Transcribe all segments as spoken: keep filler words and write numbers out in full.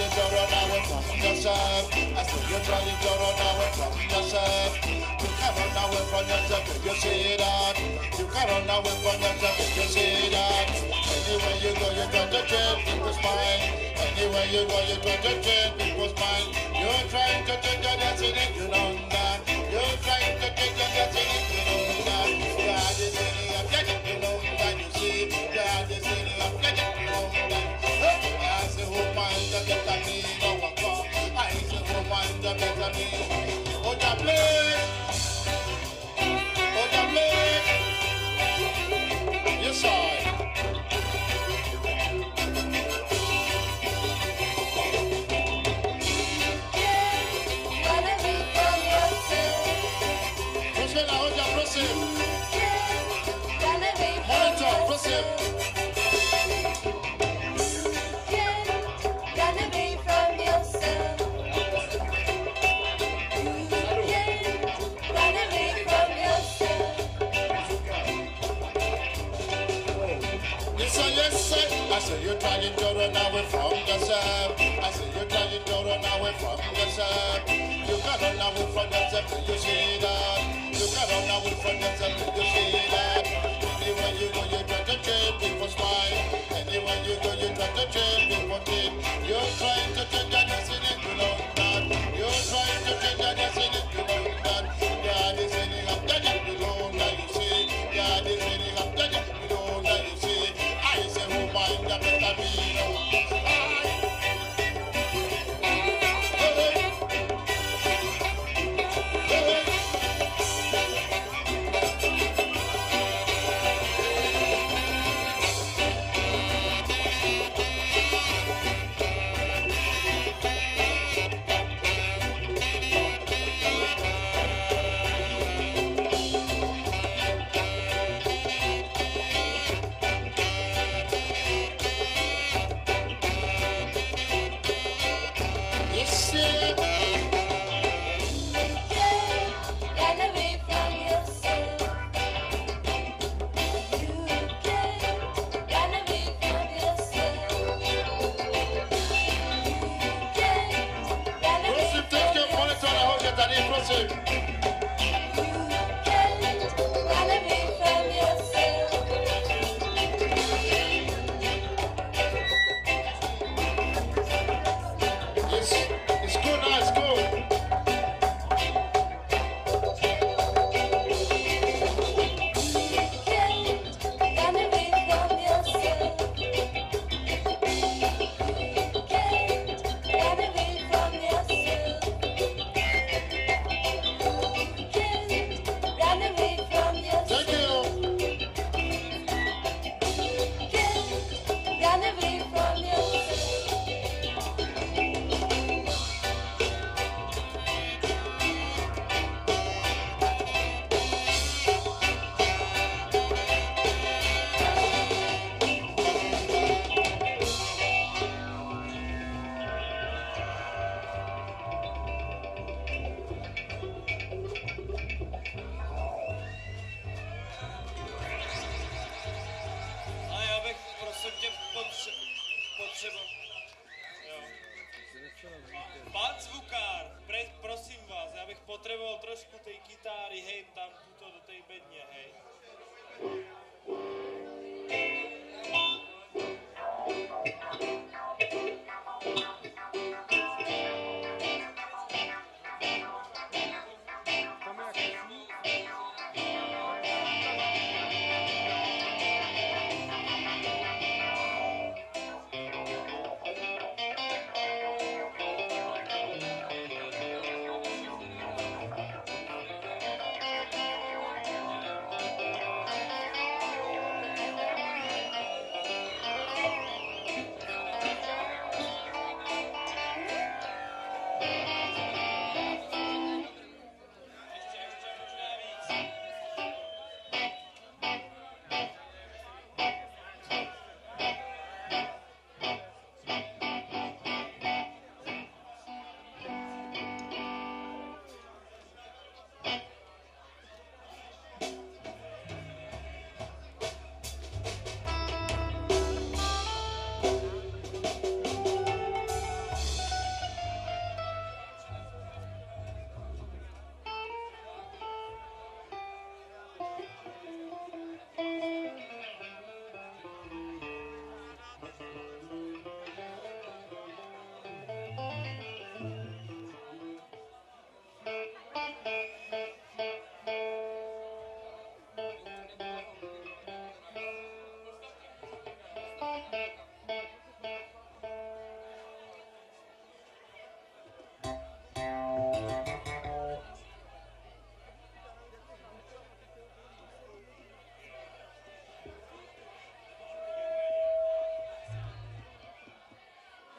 trying to run away from yourself. I said you're trying to run away from yourself. You can't run away from yourself if you see that. You can't run away from yourself if you see that. Anywhere you go, you're trying to change people's mind. Anywhere you go, you're trying to change people's mind. You're trying to change your destiny, you know that. You're trying to change your destiny, you know that. God is in the objective, you know that. You see, God is in the objective, you know that. I say, who minds the better me, no one come. I say, who minds the better me. Oh, the blade. Oh, the blade. Yes, I. Monitor, proceed. Run away from yourself. Run away from yourself. Yes, sir, yes, sir. I say you're trying to run away from yourself. I say you're trying to run away from yourself. You can't run away from yourself till you see that. You can't run away from yourself till you see that. Anywhere you go, you try to change people's mind. Anywhere you go, you try to change people's team. You're trying to change your destiny, you know that. You're trying to change your destiny, you know that. God is in the objective, you know that you see. God is in the objective, you know that you see. I say, who mind the better me, no.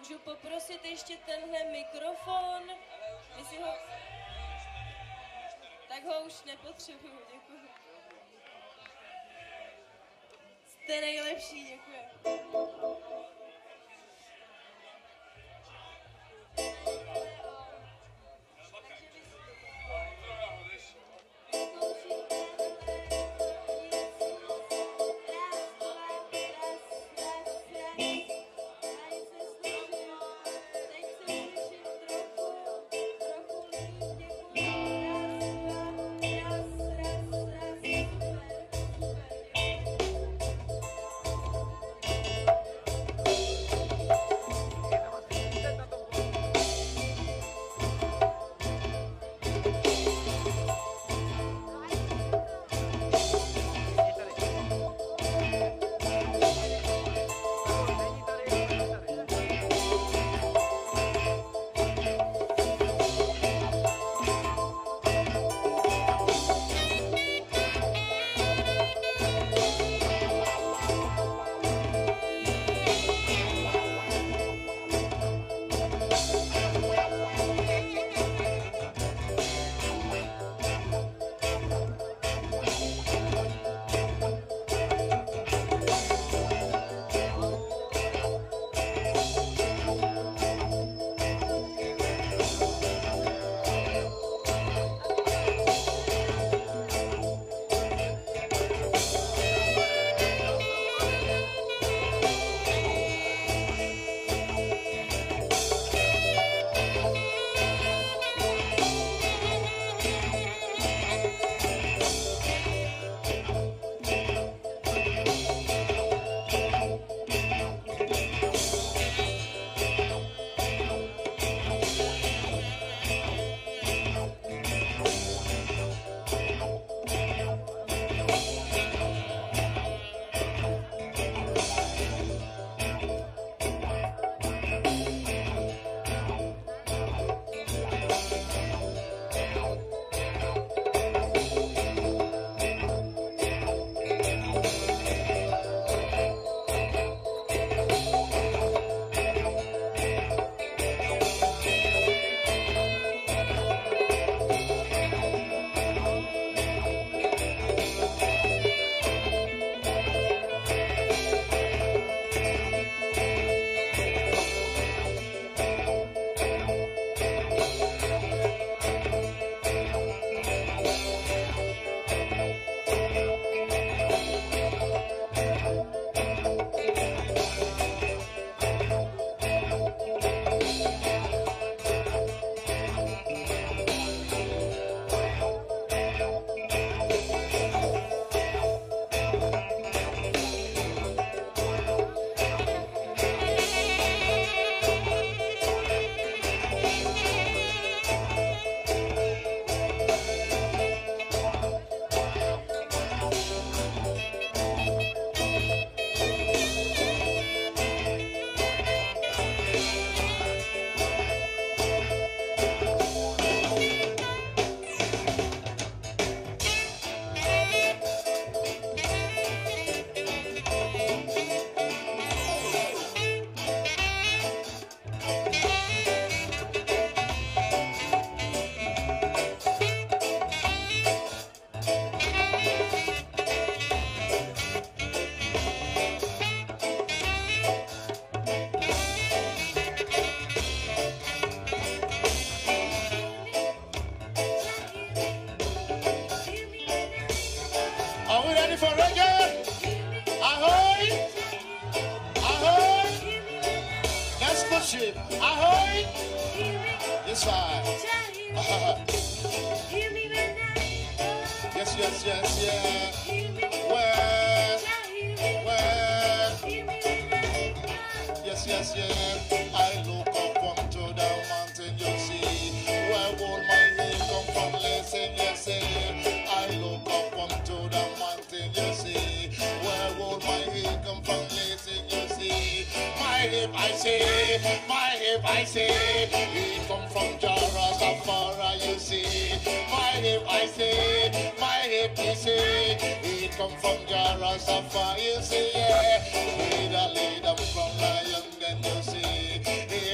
můžu poprosit ještě tenhle mikrofon? My si ho... Tak ho už nepotřebuju, děkuji. Jste nejlepší, děkuji. ship. Ahoy! Yes, I. Yes, yes, yes, yeah. Where? Where? Yes, yes, yeah. I look up onto the mountain, you see. Where would my head come from? Listen, you see. I look up onto the mountain, you see. Where would my head come from? Listen, you see. My hip, I say, my hip, I say. He come from Jarrah, you see. My hip, I say, my hip, I say. He come from Jarrah, you see. Yeah. Leader, leader from Lion, then you see.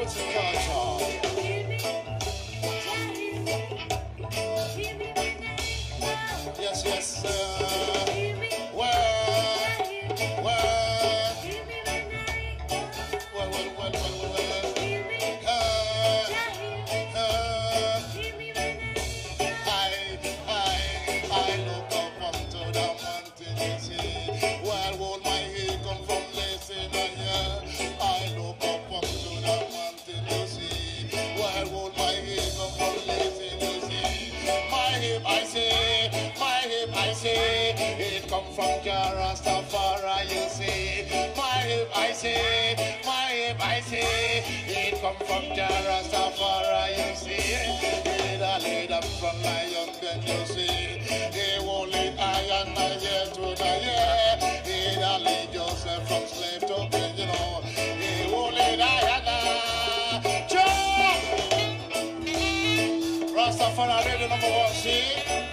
Roots and culture. Yes, yes, sir. Well, well, well, well, well, well, well. Uh, uh, I, I, I look up onto the mountain, you see. Well, won't my heat come from listen here? I look up onto the mountain, you see. Well, won't my heat come from listen, you see. My hip, I say, my hip, I say, it come from Rastafari, you see. My hip, I say, my hip, I say, it come from Rastafari, you see. It a lead up from lion, then you see. They won't lead I and I here to the year. It a lead Joseph from slave to king, you know. They won't lead I and I. Jump! Rastafari, ready number one, see?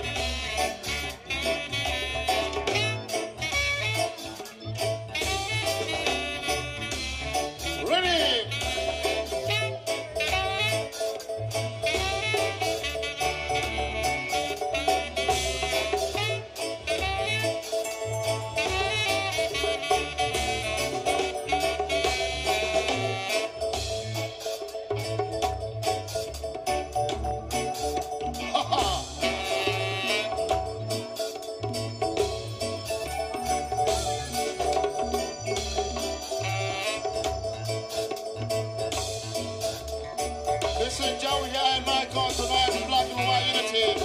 Listen, Joey here and Michael tonight in Black and White Unity.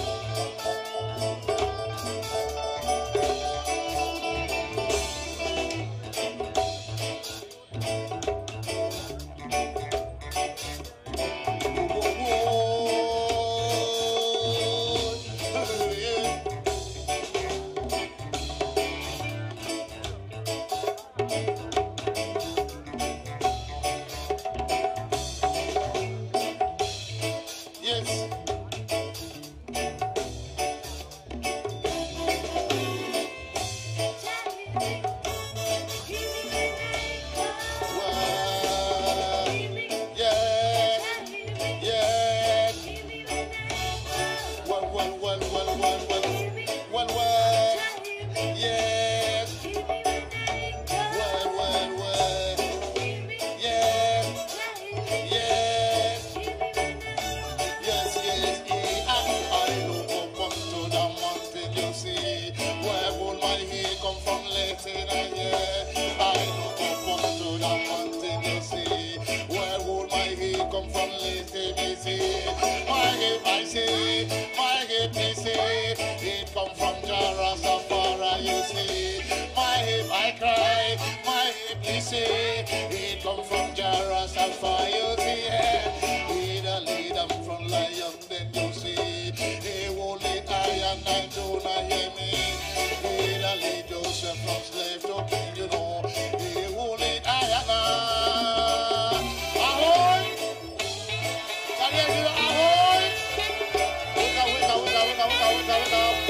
It come from Rastafari, you see. My hip, I cry. My hip, you see. It come from Rastafari, you see. Lead a lead them from lion, then you see. He won't lead I and I do not hear me. Lead a lead Joseph from slave to king, you know. He won't lead I and I. Ahoy! Can you hear me? Ahoy! Wake up, wake up, wake up, wake up, wake up, wake up, wake up.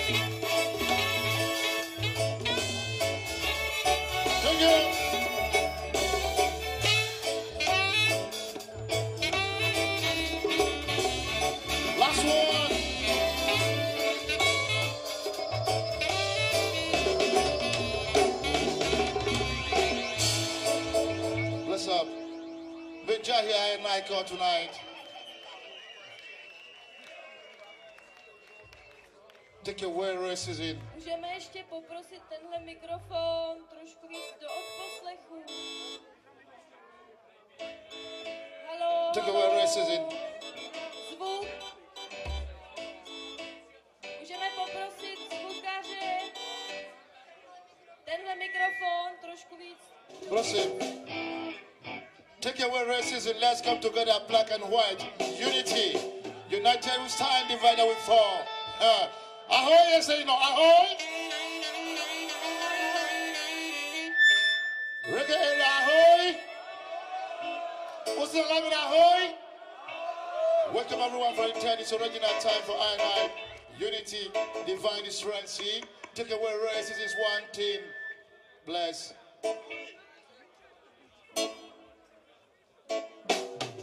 Thank you. Last one. Bless up. Big Jah here in Michael tonight. Take away racism. Můžeme ještě poprosit tenhle mikrofon trošku víc do odposlechu. Haló, Take away racism. Zvuk. Můžeme poprosit zvukaře. Tenhle mikrofon trošku víc. Prosím. Take away racism. Let's come together, black and white. Unity. United we stand, divided we fall. Uh, ahoy, yes, you know, ahoy. Reggae area, ahoy. What's the name of ahoy? Welcome everyone for ten. It's original time for I and I. Unity, divine strength. See, take away racism is one thing. Bless.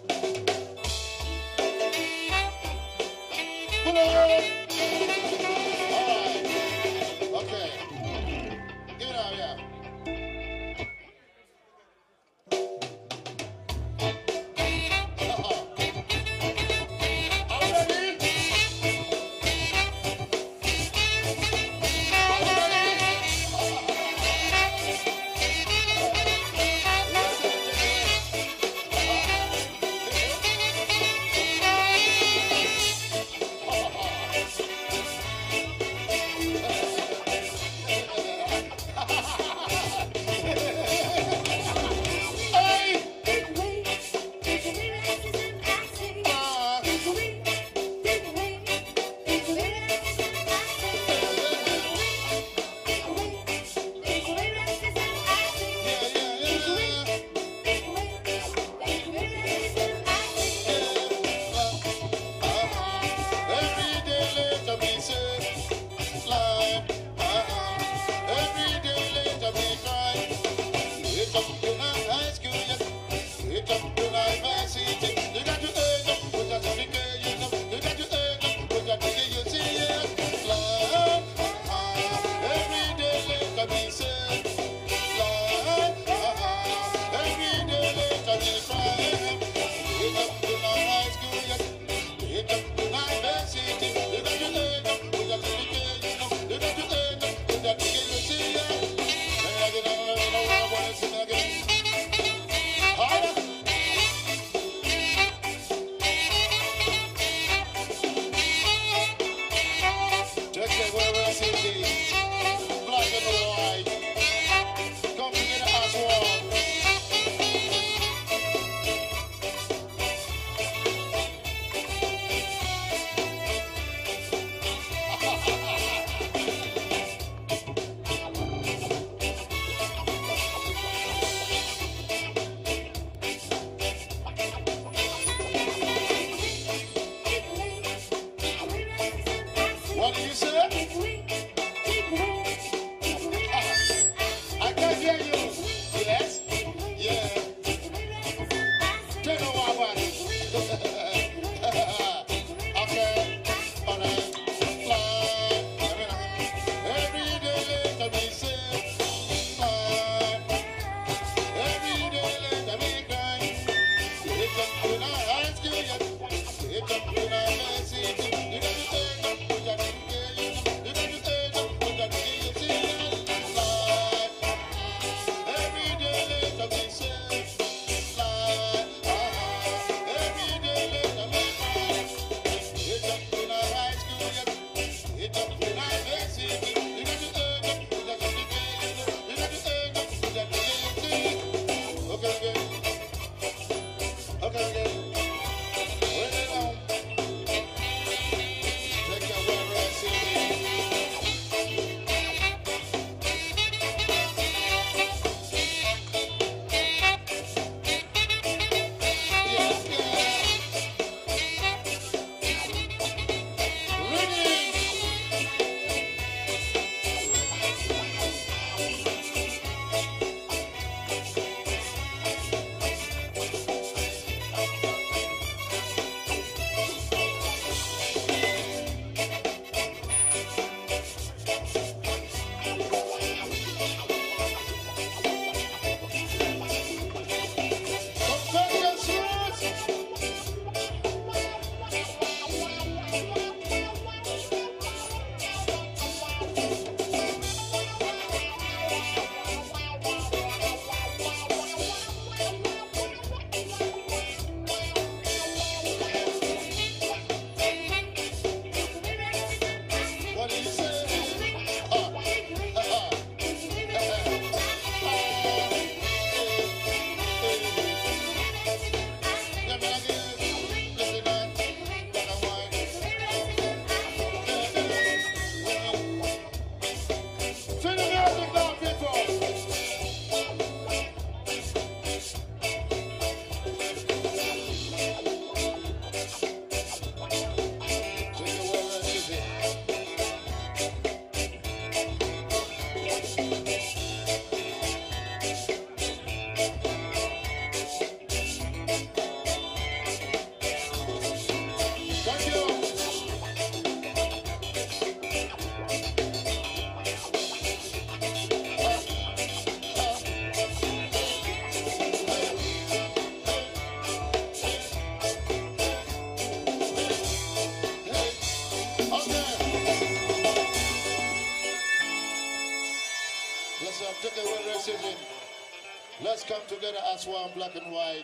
Last one, black and white.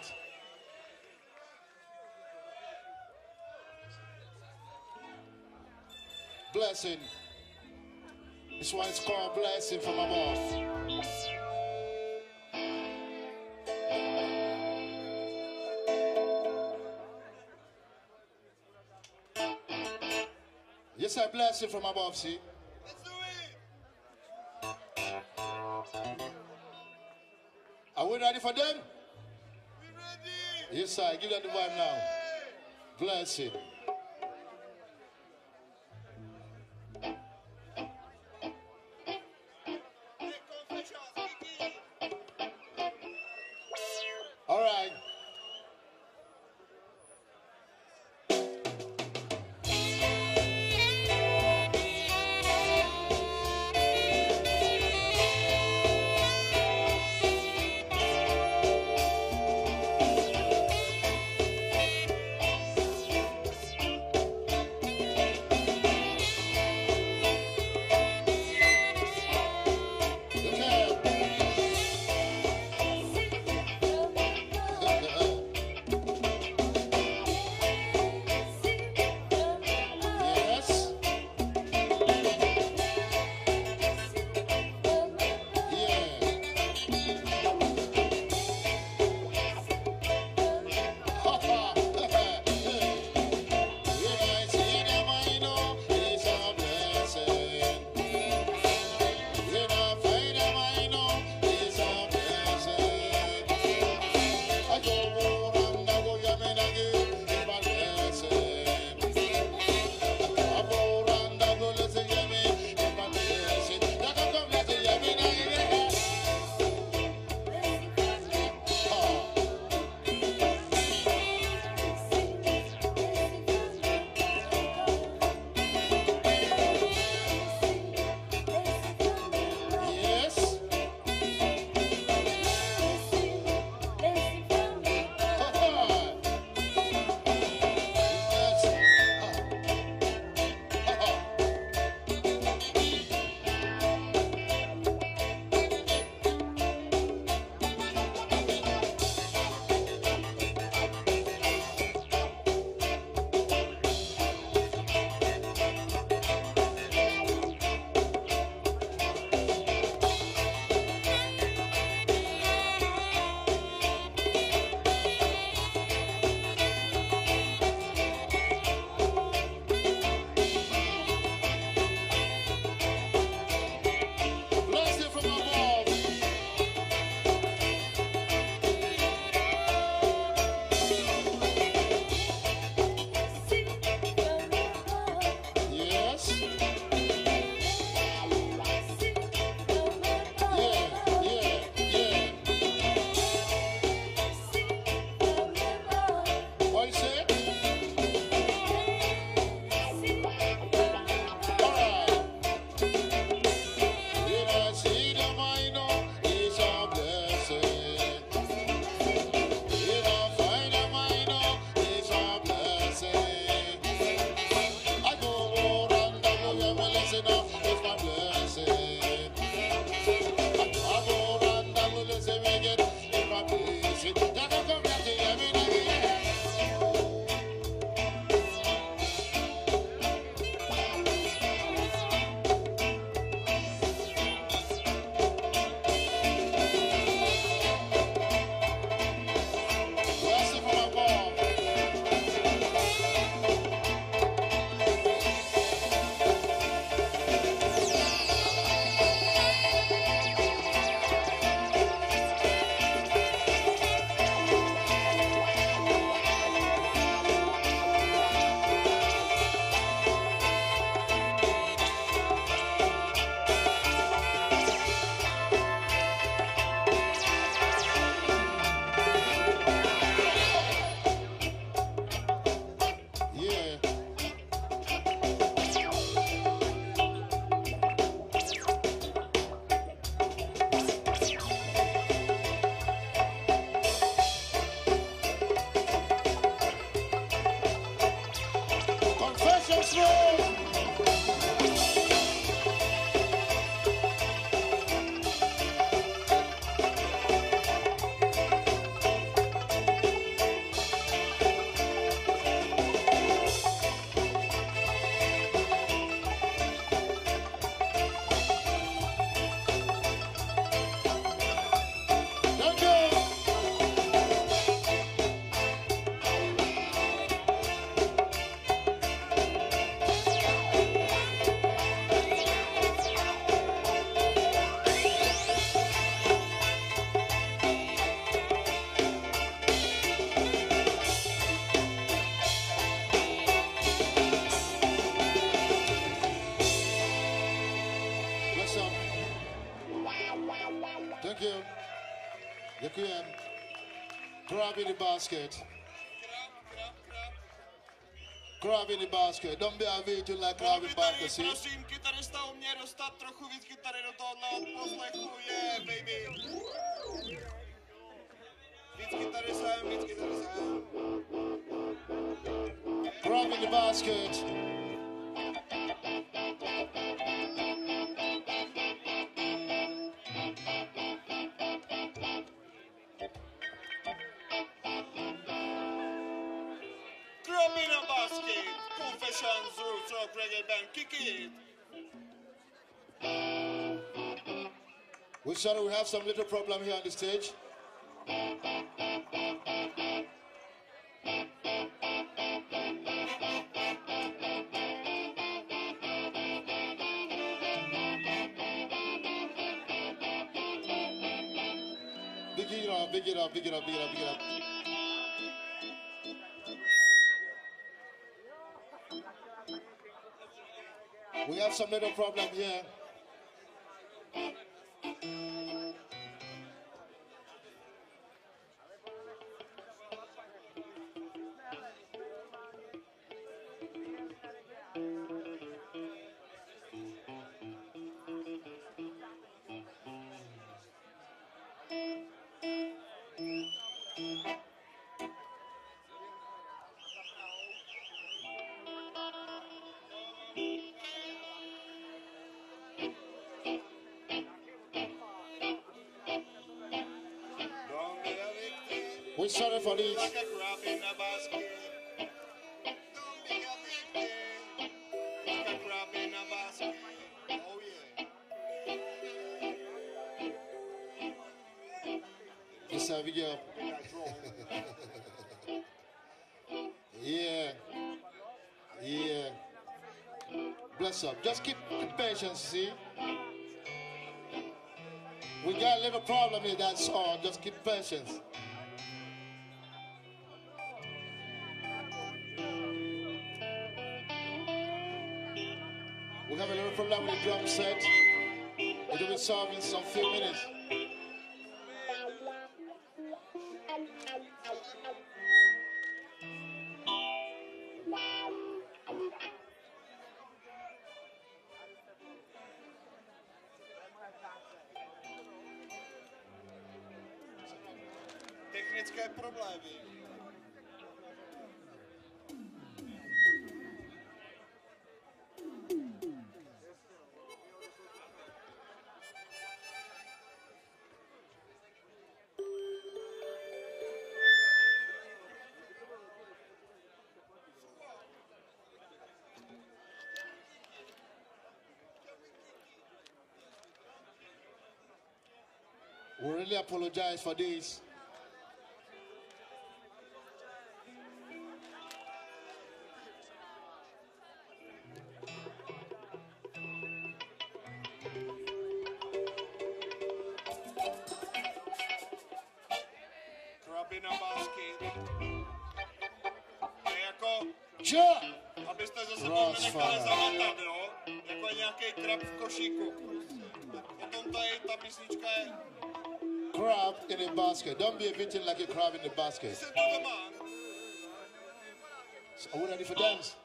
Blessing. This one is called Blessing from above. Yes, I bless you from above, see? Let's do it! Are we ready for them? We ready! Yes, sir. Give them the vibe now. Bless it. All right. Grab in the basket. Grab in the basket. Don't be a victim like grab in the basket, see? Prosím, kytarista u mě dostat trochu víc kytary do tohohle odposlechu, yeah, baby. Víc kytary sem, víc kytary sem. Grab in the basket. Grab in a basket. Confessions, roots, rock, reggae band, kick it. We're sorry we have some little problem here on the stage. Big it up, big it up, big it up, big it up, big it up. We have some little problem here. We're sorry for this. Like a grab in a basket. Don't be a victim. Like a grab in a basket. Oh yeah. Yes, sir, video. Yeah. Yeah. Bless up. Just keep, keep patience, see? We got a little problem here, that's all. Just keep patience. We have a little problem with the drum set. It will be solved in some few minutes. Technické problémy. We really apologize for this. Grab in a basket. Je jako, Sure. abyste ze sebou nenechali Crossfire. zamatat, jo? Jako je nějaký krab v košíku. Potom tady ta písnička je Crab in a basket. Don't be a victim like a crab in the basket. Listen to the man. So are we ready for dance?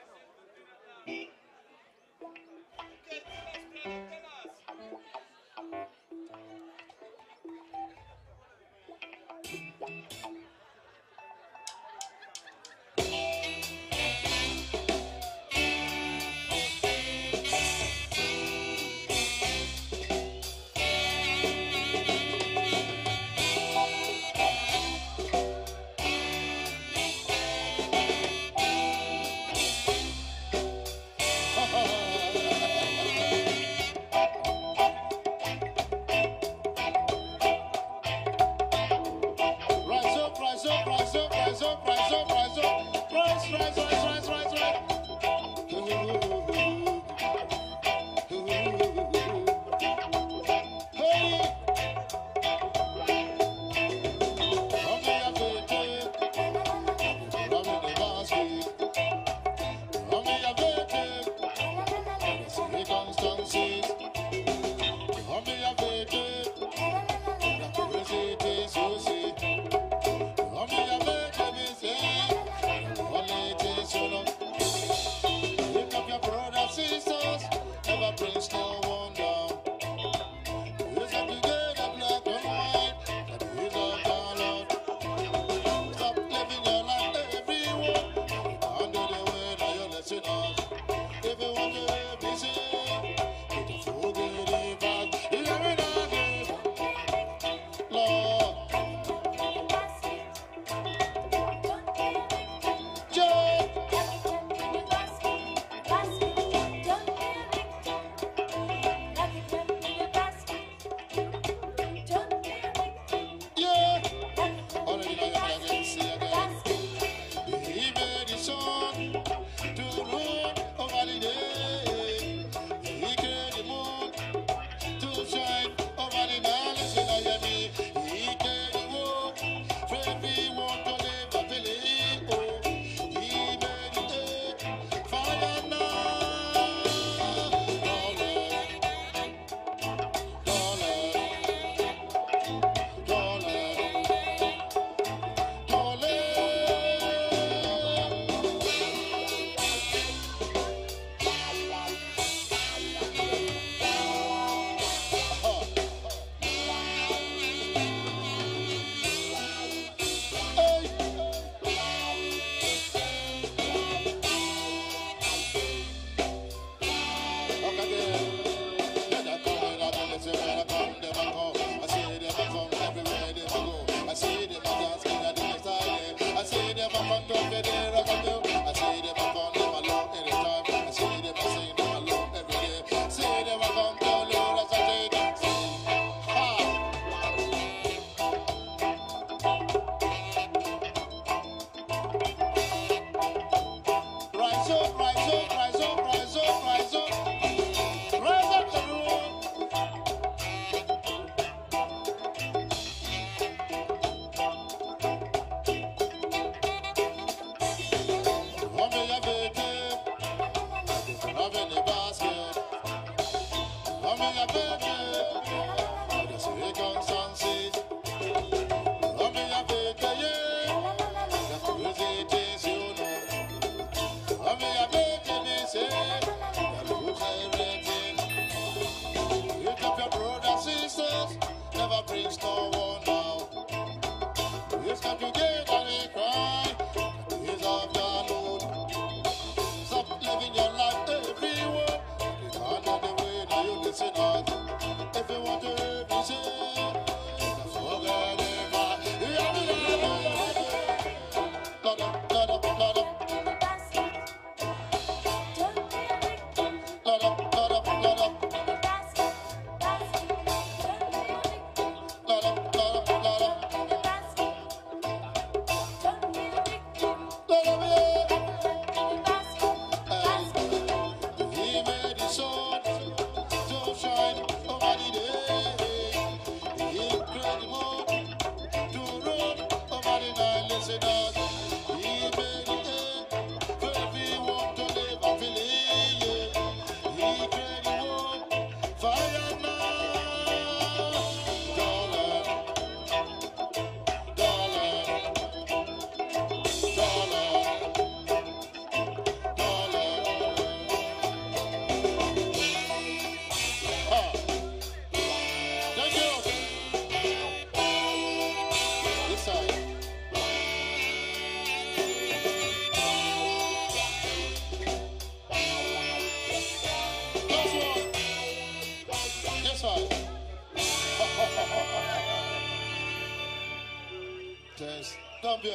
Rise up, rise up, rise up, rise up, rise up, rise up. Rise, rise, rise, rise, rise, rise. Hey! Come here, baby. Come in the basket. Come here, baby. Circumstances. Come here, baby. Curiosity, so see.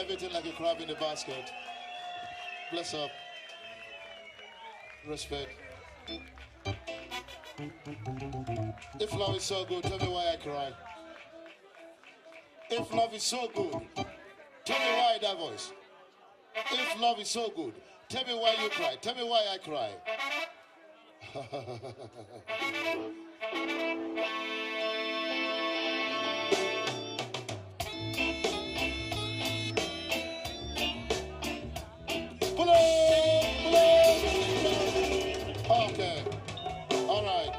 everything like a crab in the basket. Bless up. Respect. If love is so good, tell me why I cry. If love is so good, tell me why that voice. If love is so good, tell me why you cry. Tell me why I cry. Pull up, pull up, pull up. Okay. All right.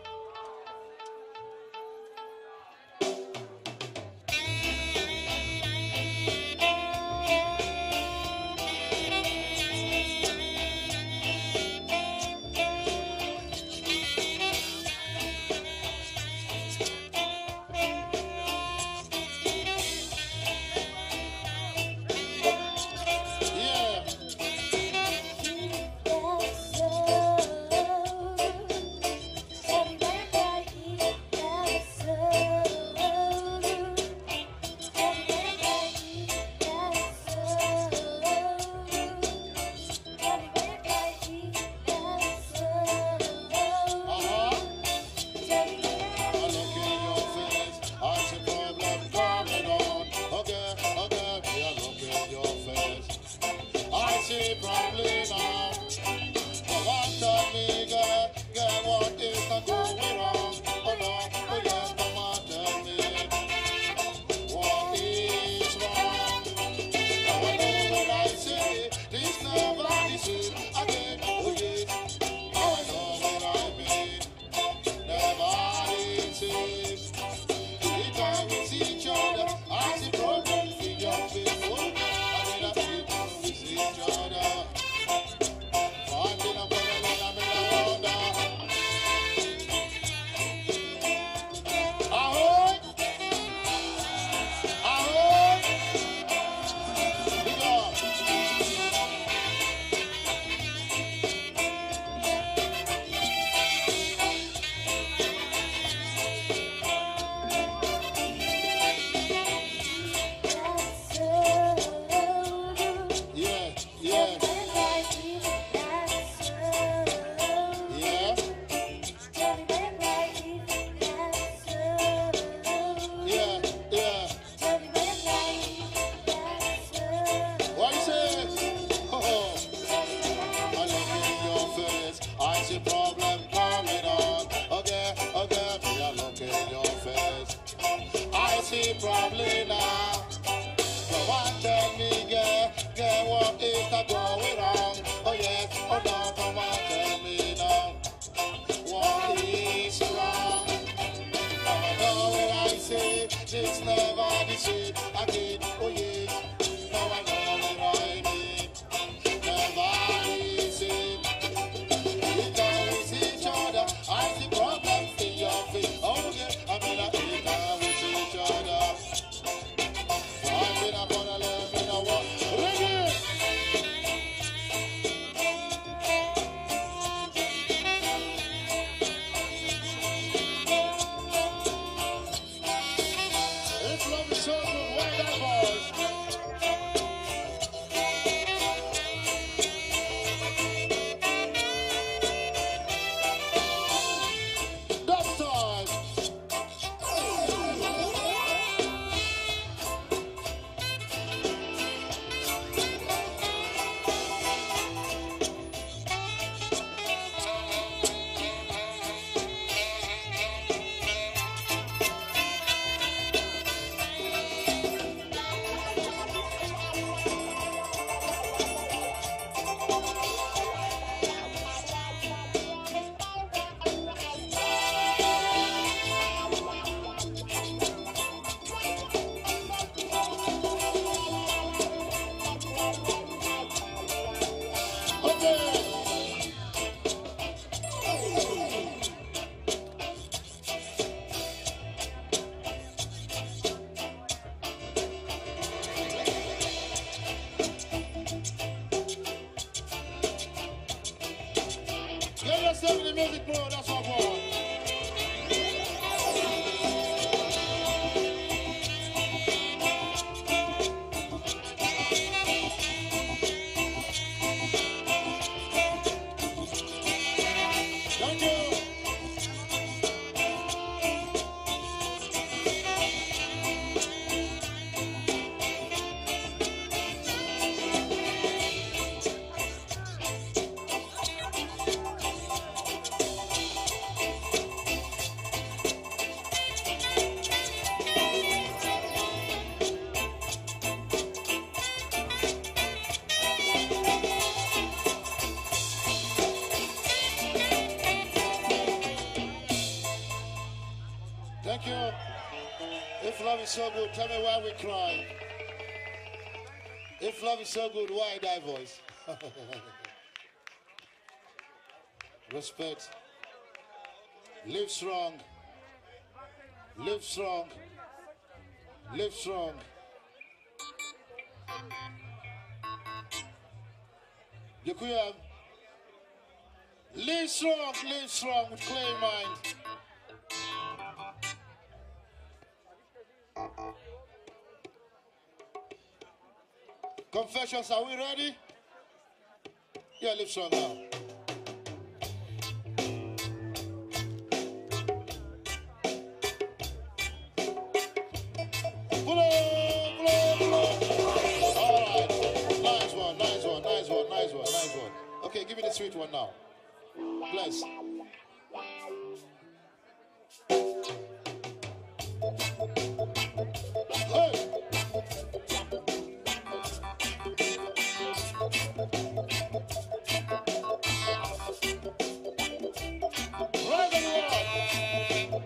music, bro. That's what I want. is so good, tell me why we cry. If love is so good, why die voice? Respect. Live strong. Live strong. Live strong. Yekuya. Live strong, live strong with clear mind. Confessions, are we ready? Yeah, live strong now. Okay, give me the sweet one now. Bless. Hey! Right on the wall.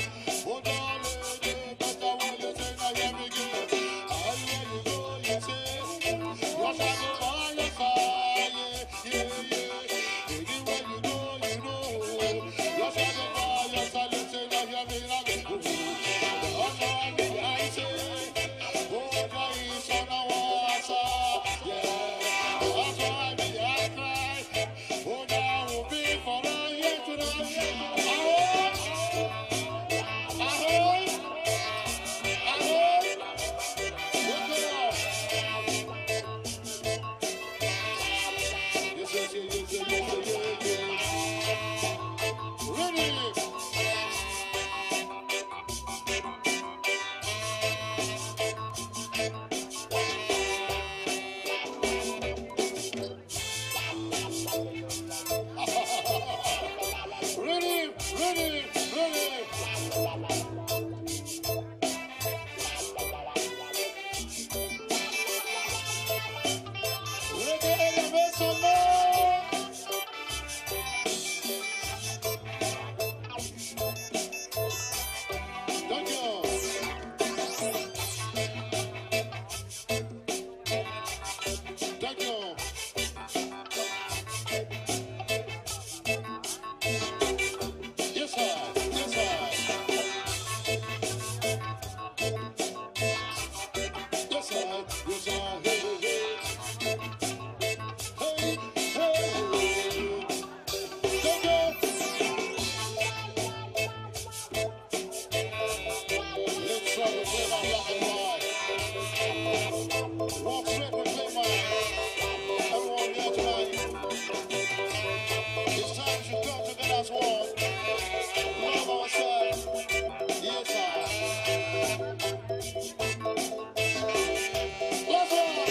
Say Yes, I, hey, hey, hey, hey, go, go. Let's try to play my black and white. Walk straight with play my. Everyone here tonight. It's time to come together as one. Love ourselves. Yes, sir. Let's roll.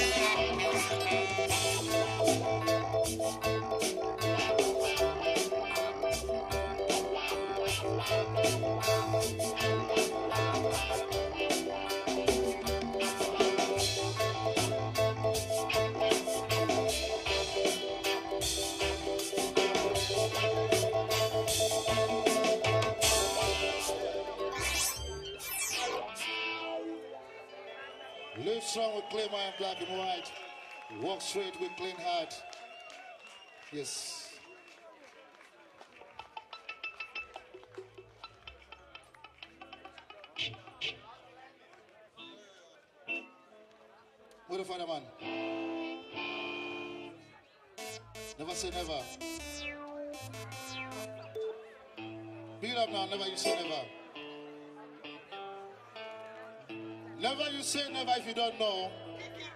Live strong with clear mind, black and white. Walk straight with clean heart. Yes. What the father man? Never say never. Pick it up now, never you say never. Never you say never if you don't know.